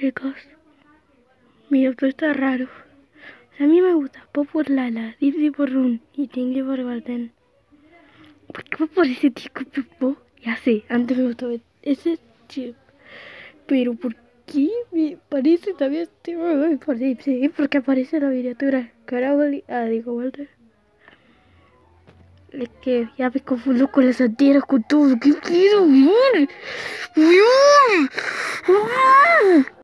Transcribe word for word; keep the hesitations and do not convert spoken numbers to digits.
chicos. Mi auto está raro. A mí me gusta Pop por Lala, Dipsy por Run y Tingly por Golden. ¿Por qué me parece chico Pepo? Ya sé, antes me gustaba ese chip. Pero ¿por qué me parece también este por Dipsy? Porque aparece la miniatura. Caraboli. Ah, digo, Walter. Es que ya me confundo con las antenas, con todo. ¿Qué quiero?